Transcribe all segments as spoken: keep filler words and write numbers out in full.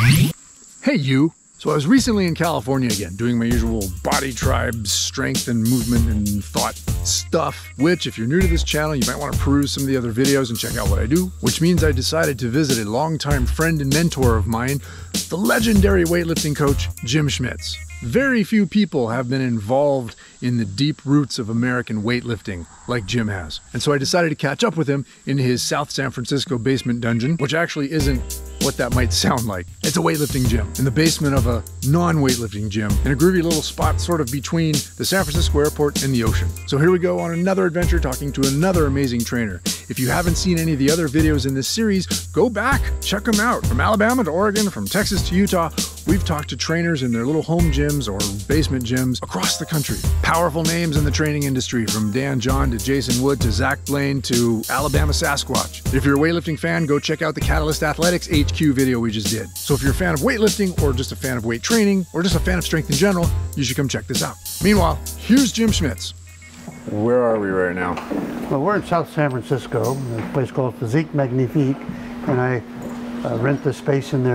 Hey you! So I was recently in California again, doing my usual body tribe strength and movement and thought stuff, which if you're new to this channel, you might want to peruse some of the other videos and check out what I do, which means I decided to visit a longtime friend and mentor of mine, the legendary weightlifting coach, Jim Schnitz. Very few people have been involved in the deep roots of American weightlifting like Jim has. And so I decided to catch up with him in his South San Francisco basement dungeon, which actually isn't what that might sound like. It's a weightlifting gym in the basement of a non-weightlifting gym in a groovy little spot sort of between the San Francisco airport and the ocean. So here we go on another adventure talking to another amazing trainer. If you haven't seen any of the other videos in this series, go back, check them out. From Alabama to Oregon, from Texas to Utah, we've talked to trainers in their little home gyms or basement gyms across the country. Powerful names in the training industry, from Dan John to Jason Wood to Zach Blaine to Alabama Sasquatch. If you're a weightlifting fan, go check out the Catalyst Athletics H Q video we just did. So if you're a fan of weightlifting or just a fan of weight training or just a fan of strength in general, you should come check this out. Meanwhile, here's Jim Schnitz. Where are we right now? Well, we're in South San Francisco, a place called Physique Magnifique, and I uh, rent the space in their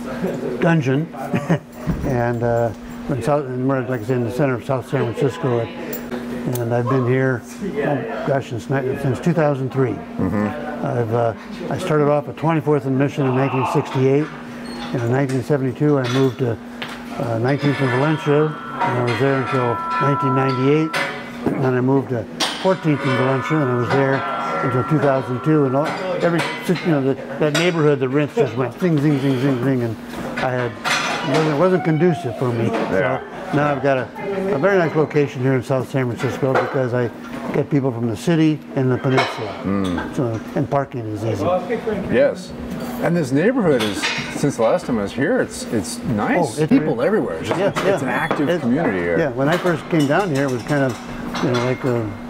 dungeon, and, uh, in South, and we're, like I said, in the center of South San Francisco, and I've been here, oh, gosh, since, since two thousand three. Mm-hmm. I've, uh, I started off at twenty-fourth and Mission in nineteen sixty-eight, and in nineteen seventy-two I moved to uh, nineteenth and Valencia, and I was there until nineteen ninety-eight. And then I moved to fourteenth in Valencia, and I was there until two thousand two. And all, every, you know, the, that neighborhood, the rents just went zing, zing, zing, zing, zing, and I had, it wasn't, it wasn't conducive for me. Yeah. So now I've got a, a very nice location here in South San Francisco because I get people from the city and the peninsula. Mm. So, and parking is easy. Yes. And this neighborhood is, since the last time I was here, it's it's nice. Oh, it's people really, everywhere. It's, just, yeah, it's, yeah. it's an active it's, community here. Yeah, when I first came down here, it was kind of, you know, like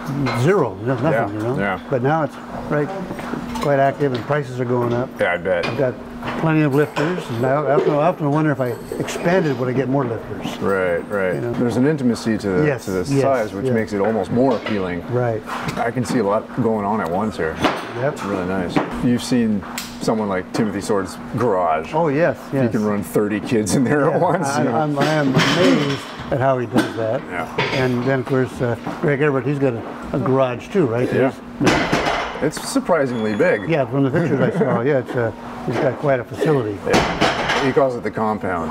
a zero, nothing, yeah, you know. Yeah. But now it's right, quite active, and prices are going up. Yeah, I bet. I've got plenty of lifters, and I often, I often wonder if I expanded, would I get more lifters? Right, right. You know? There's an intimacy to the yes, to this yes, size, which yes. makes it almost more appealing. Right. I can see a lot going on at once here. Yep. It's really nice. You've seen someone like Timothy Sword's garage. Oh yes, yes. He can run thirty kids in there yeah, at once. I, you know? I'm, I am amazed at how he does that. Yeah. And then of course, uh, Greg Everett, he's got a, a garage too, right? Yeah. It's surprisingly big. Yeah, from the pictures I saw, yeah, it's, uh, he's got quite a facility. Yeah. He calls it the compound.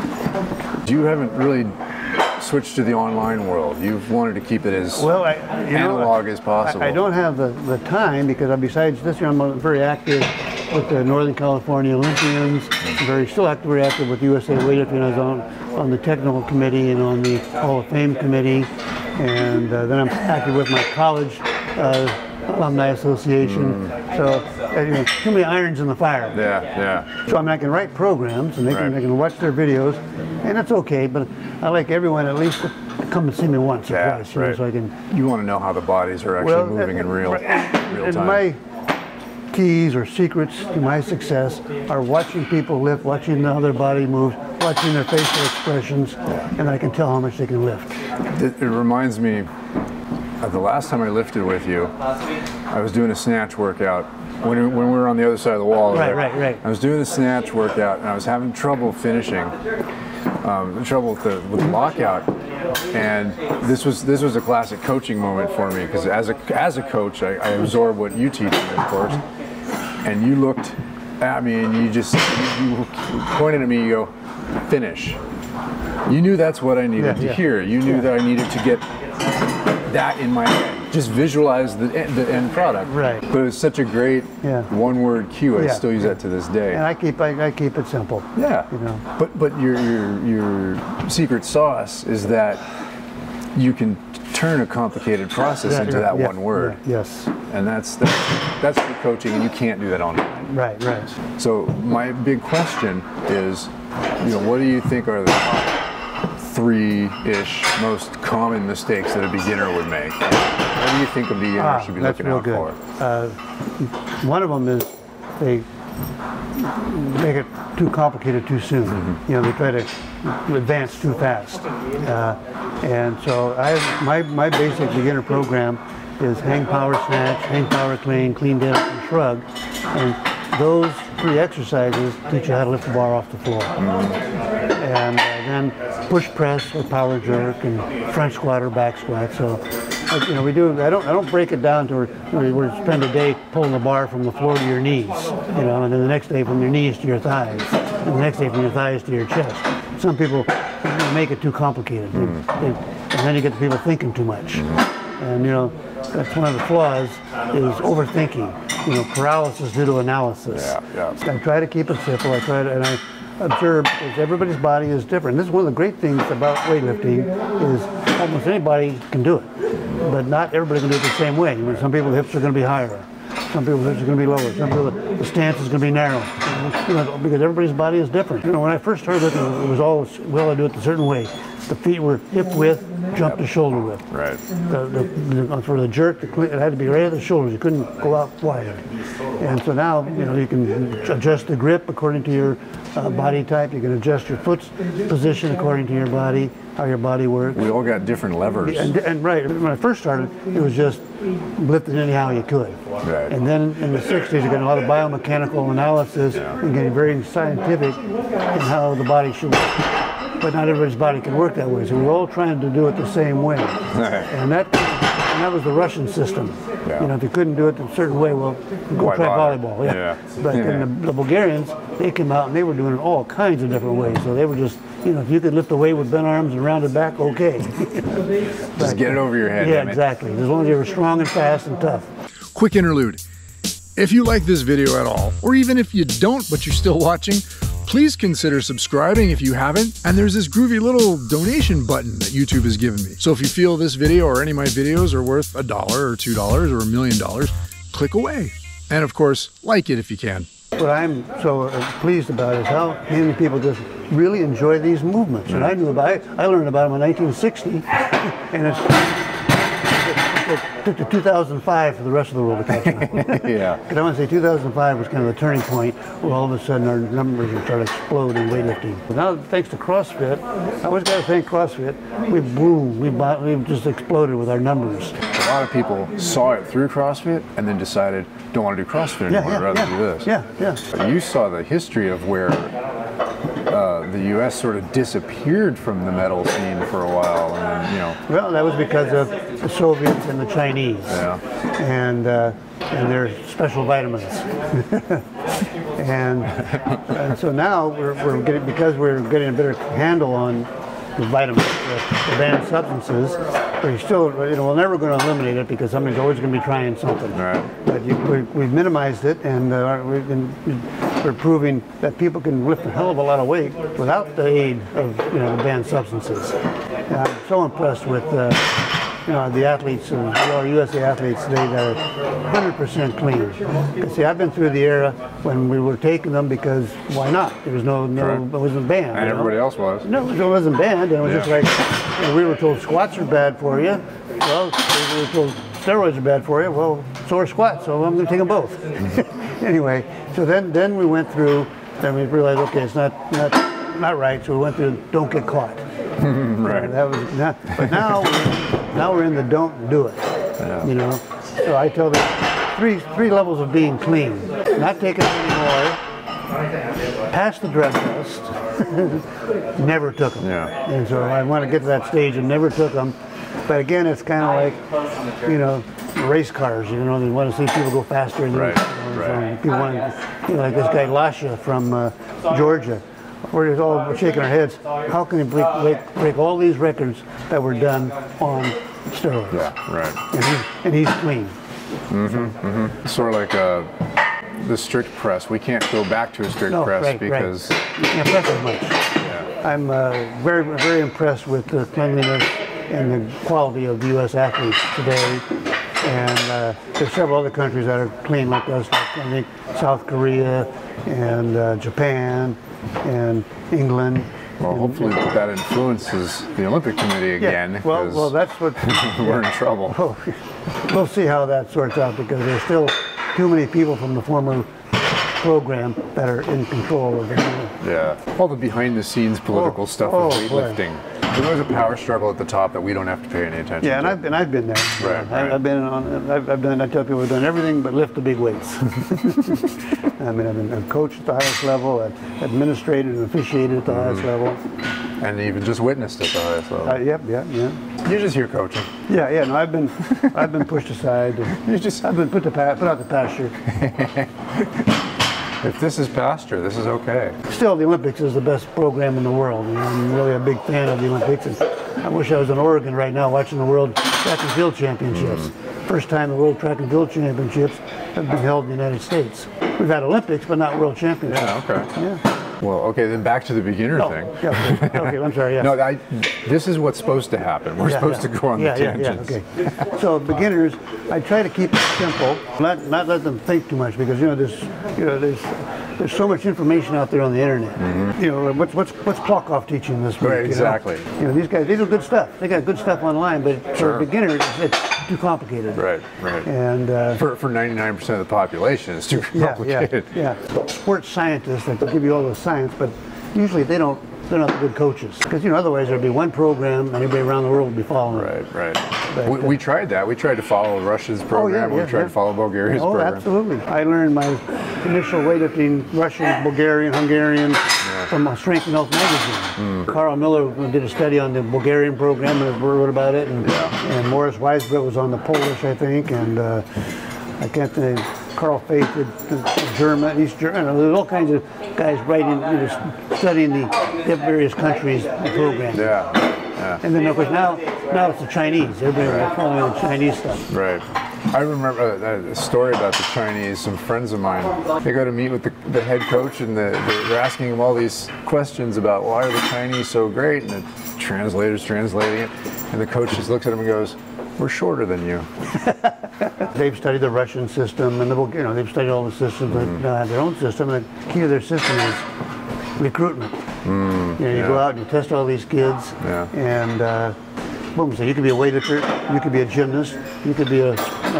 You haven't really switched to the online world. You've wanted to keep it as well, I, you analog know, as possible. I, I don't have the, the time because besides this year I'm very active with the Northern California Olympians. I'm very still active, very active with U S A Weightlifting. I was on, on the technical committee and on the Hall of Fame committee. And uh, then I'm active with my college uh, Alumni Association. Mm. So, uh, you know, too many irons in the fire. Yeah, yeah. So I mean, I can write programs and they can, right. they can watch their videos, and that's okay, but I like everyone at least to come and see me once or yeah, twice, you right. know, so I can... You want to know how the bodies are actually well, moving and, in real, and, real and time. My keys or secrets to my success are watching people lift, watching how their body moves, watching their facial expressions, yeah. and I can tell how much they can lift. It, it reminds me, Uh, the last time I lifted with you, I was doing a snatch workout when, when we were on the other side of the wall. Right, there. right, right. I was doing a snatch workout and I was having trouble finishing, um, trouble with the, with the lockout. And this was this was a classic coaching moment for me because as a as a coach, I, I absorb what you teach me, of course. And you looked at me and you just you pointed at me. You go, finish. You knew that's what I needed yeah, to yeah. hear. You knew yeah. that I needed to get that in my head. Just visualize the, the end product. Right. But it's such a great yeah. one-word cue. I yeah. still use that to this day. And I keep I, I keep it simple. Yeah. You know. But but your your your secret sauce is that you can turn a complicated process yeah, into yeah, that yeah, one word. Yeah, yes. And that's that's that's for coaching, and you can't do that online. Right. Right. So my big question is, you know, what do you think are the top three-ish most common mistakes that a beginner would make? What do you think a beginner ah, should be that's looking real out good. for? Uh, one of them is they make it too complicated too soon. Mm-hmm. You know, they try to advance too fast. Uh, and so I have, my, my basic beginner program is hang power snatch, hang power clean, clean deadlift and shrug. And those three exercises teach you how to lift the bar off the floor. And uh, then push press or power jerk and front squat or back squat. So, uh, you know, we do. I don't. I don't break it down to where we spend a day pulling the bar from the floor to your knees, you know, and then the next day from your knees to your thighs, and the next day from your thighs to your chest. Some people make it too complicated, mm. they, and then you get the people thinking too much. Mm. And you know, that's one of the flaws is overthinking. You know, paralysis due to analysis. Yeah, yeah. I try to keep it simple. I try to, and I observe is everybody's body is different. This is one of the great things about weightlifting is almost anybody can do it, but not everybody can do it the same way. I mean, some people's hips are going to be higher. Some people's hips are going to be lower. Some people, the stance is going to be narrow. You know, because everybody's body is different. You know, when I first started lifting, it was always, well, I do it a certain way. The feet were hip width, jump to shoulder width. Right. The, the, the, for the jerk, the, it had to be right at the shoulders. You couldn't go out wider. And so now, you know, you can adjust the grip according to your uh, body type. You can adjust your foot's position according to your body, how your body works. We all got different levers. And, and right, when I first started, it was just lifting anyhow you could. Right. And then in the sixties, you got a lot of biomechanical analysis yeah. and getting very scientific in how the body should work. But not everybody's body can work that way, so we're all trying to do it the same way. And that and that was the Russian system. Yeah. You know, if you couldn't do it a certain way, well, go Why try bother? volleyball. Yeah. yeah. But yeah. then the, the Bulgarians, they came out and they were doing it all kinds of different ways. So they were just, you know, if you could lift a weight with bent arms and rounded back, okay. Just but, get it over your head. Yeah, exactly. As long as you were strong and fast and tough. Quick interlude. If you like this video at all, or even if you don't but you're still watching, please consider subscribing if you haven't, and there's this groovy little donation button that YouTube has given me. So if you feel this video or any of my videos are worth a dollar or two dollars or a million dollars, click away. And of course, like it if you can. What I'm so pleased about is how many people just really enjoy these movements. And I knew about it, I learned about them in nineteen sixty, and it's it took to two thousand five for the rest of the world to catch up. Yeah. Because I want to say two thousand five was kind of the turning point where all of a sudden our numbers would start exploding weightlifting. But now, thanks to CrossFit, I always got to thank CrossFit, we boom, we we've just exploded with our numbers. A lot of people saw it through CrossFit and then decided, don't want to do CrossFit anymore, yeah, yeah, I'd rather yeah. do this. Yeah, yeah. But you saw the history of where uh, the U S sort of disappeared from the metal scene for a while, and then, you know. Well, that was because of the Soviets and the Chinese, yeah. and uh, and their special vitamins. and, and so now we're, we're getting, because we're getting a better handle on the vitamins, the, the banned substances. We're still, you know, we're never going to eliminate it because somebody's always going to be trying something. Right. But you, we, we've minimized it, and uh, we've been, we're proving that people can lift a hell of a lot of weight without the aid of, you know, the banned substances. And I'm so impressed with, uh, you know, the athletes, uh, our U S A athletes today that are one hundred percent clean. See, I've been through the era when we were taking them because why not? There was no, no, right. It wasn't banned. And everybody know? else was. No, it wasn't banned, and it was yeah. just like, you know, we were told squats are bad for you. Well, we were told steroids are bad for you. Well, so are squats, so I'm going to take them both. Anyway, so then, then we went through, and we realized, okay, it's not, not, not right, so we went through don't get caught. Right. And that was not, but now, we're, now we're in the don't do it. Yeah. You know, so I tell them three three levels of being clean: not taking it anymore, passed the drug test, never took them. Yeah. And so I want to get to that stage and never took them. But again, it's kind of like, you know, race cars. You know, they want to see people go faster. And right. You know, right. So people want to, you know, like this guy Lasha from uh, Georgia. We're all shaking our heads. How can he break, break, break all these records that were done on steroids? Yeah, right. And, he, and he's clean. Mm-hmm, mm-hmm. Sort of like uh, the strict press. We can't go back to a strict no, press right, because... Right. You can't press as much. Yeah. I'm uh, very, very impressed with the cleanliness and the quality of the U S athletes today. And uh, there's several other countries that are clean like us, like I think South Korea and uh, Japan and England. Well, and, hopefully and, that influences the Olympic Committee again. Yeah, well, well, that's what we're in trouble. Oh, we'll see how that sorts out because there's still too many people from the former program that are in control of it. Yeah, all the behind-the-scenes political oh, stuff oh, of weightlifting. Boy. There's always a power struggle at the top that we don't have to pay any attention Yeah, and to. I've been, I've been there. Right, I, right. I've been on, I've, I've done, I tell people I've done everything but lift the big weights. I mean, I've been I've coached at the highest level, I've administrated and officiated at the mm-hmm. highest level. And even just witnessed at the highest level. Uh, yep, yeah, yeah. You're just here coaching. Yeah, yeah, no, I've been, I've been pushed aside. You just, I've been put to pa put out the pasture. If this is pasture, this is okay. Still, the Olympics is the best program in the world. You know, I'm really a big fan of the Olympics. And I wish I was in Oregon right now watching the World Track and Field Championships. Mm. First time the World Track and Field Championships have been held in the United States. We've had Olympics, but not World Championships. Yeah, okay. Yeah. Well, okay, then back to the beginner Oh, thing. Yeah, okay. okay, I'm sorry, yeah. No, I, this is what's supposed to happen. We're yeah, supposed yeah. to go on yeah, the yeah, tangents. Yeah, okay. So beginners, I try to keep it simple, not not let them think too much, because you know there's you know there's there's so much information out there on the internet. Mm-hmm. You know what's what's what's Plotkoff teaching this week? Right, exactly. You know? You know these guys, they do good stuff. They got good stuff online, but Sure. for beginners, it's too complicated. Right, right. And uh, for for ninety-nine percent of the population, it's too yeah, complicated. Yeah, yeah. Sports scientists that give you all the science, but usually they don't. They're not good coaches, because you know otherwise there'd be one program and everybody around the world would be following. Right, right. But, we, uh, we tried that. We tried to follow Russia's program. Oh, yeah, yeah, we tried yeah. to follow Bulgaria's oh, program. absolutely. I learned my initial weightlifting Russian, Bulgarian, Hungarian Yeah. from a Strength and Health magazine. Mm. Carl Miller did a study on the Bulgarian program and wrote about it, and, Yeah. and Morris Weisbrot was on the Polish, I think, and uh, I can't think. Carl Faith did German, East German. There's all kinds of guys writing, you know, studying the, the various countries' program. Yeah, yeah. And then of course now, now it's the Chinese. Everybody right. following the Chinese stuff. Right. I remember a, a story about the Chinese. Some friends of mine, they go to meet with the, the head coach, and the, they're asking him all these questions about why are the Chinese so great, and the translator's translating it, and the coach just looks at him and goes, "We're shorter than you." They've studied the Russian system, and the you know they've studied all the systems. Mm-hmm. They have their own system, and the key to their system is recruitment. Mm, you know, you yeah. go out and you test all these kids, yeah. and uh, boom, so you could be a weightlifter, you could be a gymnast, you could be a,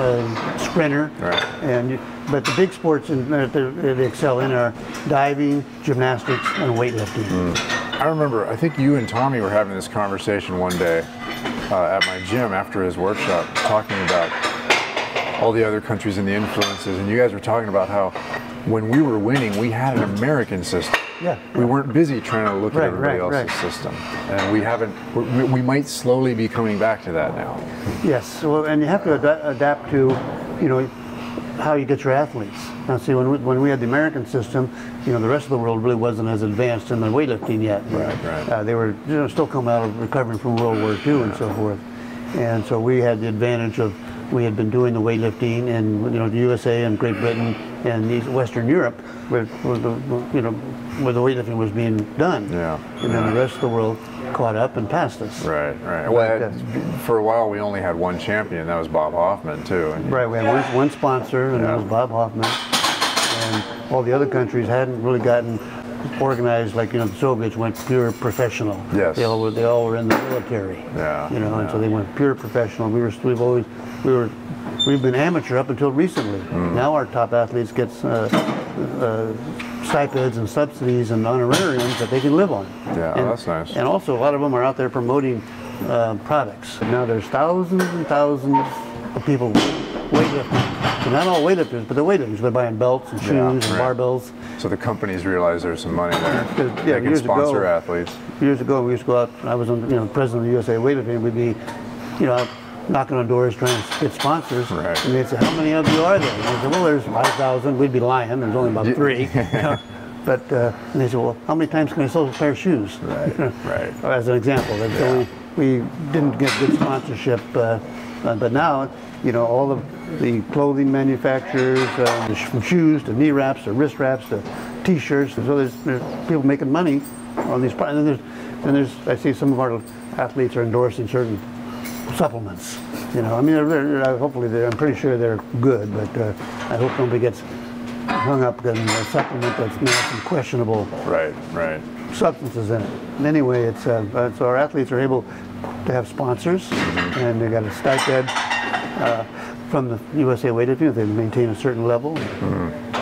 a sprinter, right. and you, but the big sports in, that they excel in are diving, gymnastics, and weightlifting. Mm. I remember, I think you and Tommy were having this conversation one day uh, at my gym after his workshop, talking about all the other countries and the influences, and you guys were talking about how when we were winning, we had an American system. Yeah. We weren't busy trying to look right, at everybody right, else's right. system, and we haven't. We, we might slowly be coming back to that now. Yes. Well, and you have to ad adapt to, you know, how you get your athletes. Now, see, when we, when we had the American system, you know, the rest of the world really wasn't as advanced in the weightlifting yet. Right, right. Uh, they were, you know, still coming out of recovering from World War Two and so forth, and so we had the advantage of. We had been doing the weightlifting in you know the U S A and Great Britain and East, Western Europe, where, where the you know where the weightlifting was being done. Yeah. And then the rest of the world caught up and passed us. Right, right. Well, But, uh, for a while we only had one champion. That was Bob Hoffman too. And right. We had one, one sponsor, and yeah. that was Bob Hoffman. And all the other countries hadn't really gotten organized like you know the Soviets went pure professional. Yes. They all were they all were in the military. Yeah. You know, yeah. and so they went pure professional. We were we've always we were we've been amateur up until recently. Mm. Now our top athletes get uh, uh, stipends and subsidies and honorariums that they can live on. Yeah, and, oh, that's nice. And also a lot of them are out there promoting uh, products. Now there's thousands and thousands of people weightlifting. So not all weightlifters, but the weightlifters. They're buying belts and shoes Yeah, and right. barbells. So the companies realize there's some money there. Yeah, they can years sponsor ago, athletes. Years ago, we used to go out. I was, on, you know, president of the U S A Weightlifting. We'd be, you know, out knocking on doors trying to get sponsors. Right. And they'd say, "How many of you are there?" And they said, "Well, there's five thousand." We'd be lying. There's only about Yeah. three. You know? But uh, and they said, "Well, how many times can I sell a pair of shoes?" Right. Right. As an example. And Yeah. so we, we didn't get good sponsorship, uh, uh, but now, you know, all of the clothing manufacturers, uh, from shoes to knee wraps to wrist wraps to T-shirts. So there's, there's people making money on these. And then there's, then there's. I see some of our athletes are endorsing certain supplements. You know, I mean, they're, they're, hopefully they're. I'm pretty sure they're good, but uh, I hope nobody gets hung up on a supplement that's now some questionable Right. Right. substances in it. Anyway, it's uh, uh, so our athletes are able to have sponsors, mm-hmm. and they got a stipend uh, from the U S A Weightlifting if they maintain a certain level. Mm-hmm.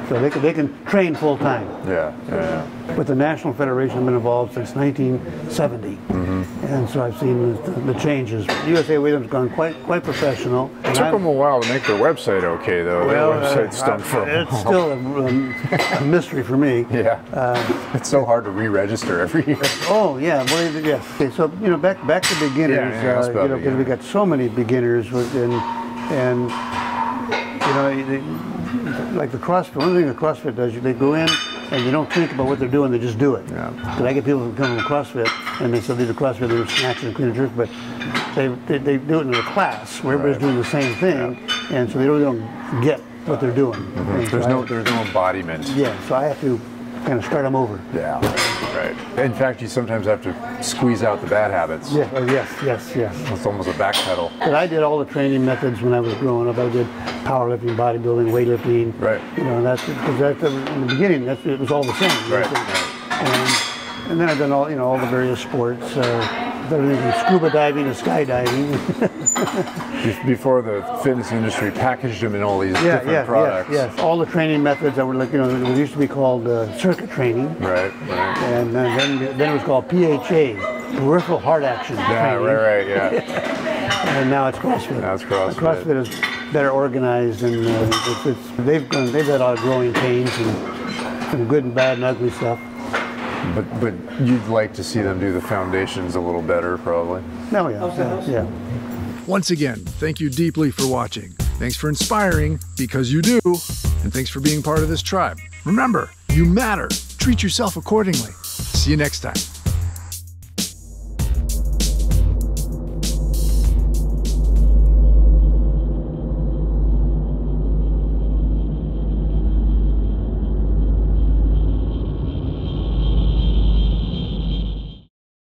So they can, they can train full time. Yeah, yeah. But the National Federation has been involved since nineteen seventy. Mm-hmm. And so I've seen the, the changes. U S A Weightlifting has gone quite quite professional. It took them a while to make their website okay, though. Well, their website uh, stunk for a It's while. still a, a mystery for me. Yeah. Uh, it's so hard to re-register every year. Oh yeah, well, yes. Okay, so you know, back back to beginners. Yeah, yeah, uh, you know, because we got so many beginners, with, and and you know, they, like the CrossFit. One thing the CrossFit does, they go in and they don't think about what they're doing; they just do it. Yeah. Because I get people who come from CrossFit and they say they do CrossFit, they do snatches and clean and jerks, but they, they they do it in a class where everybody's Right. doing the same thing, yeah. And so they really don't get what they're doing. Mm-hmm. There's so no I, there's no embodiment. Yeah, so I have to kind of start them over. Yeah, right. In fact, you sometimes have to squeeze out the bad habits. Yeah. Oh, yes. Yes. Yes. It's almost a back pedal. But I did all the training methods when I was growing up. I did powerlifting, bodybuilding, weightlifting. Right. You know, that's because that in the beginning, that's it was all the same. Right. right. And, and then I've done all you know all the various sports, uh, everything from scuba diving to skydiving. Before the fitness industry packaged them in all these yeah, different yeah, products. Yes, yes. All the training methods that were like you know it used to be called uh, circuit training. Right. Right. And then then it was called P H A, peripheral heart action Yeah. training. Right. Right. Yeah. And now it's CrossFit. Now it's CrossFit. CrossFit is better organized, and uh, it's, it's, they've gone, they've had a lot of growing pains and some good and bad and ugly stuff. But but you'd like to see them do the foundations a little better, probably. No, yeah, yeah, yeah. Once again, thank you deeply for watching. Thanks for inspiring, because you do, and thanks for being part of this tribe. Remember, you matter. Treat yourself accordingly. See you next time.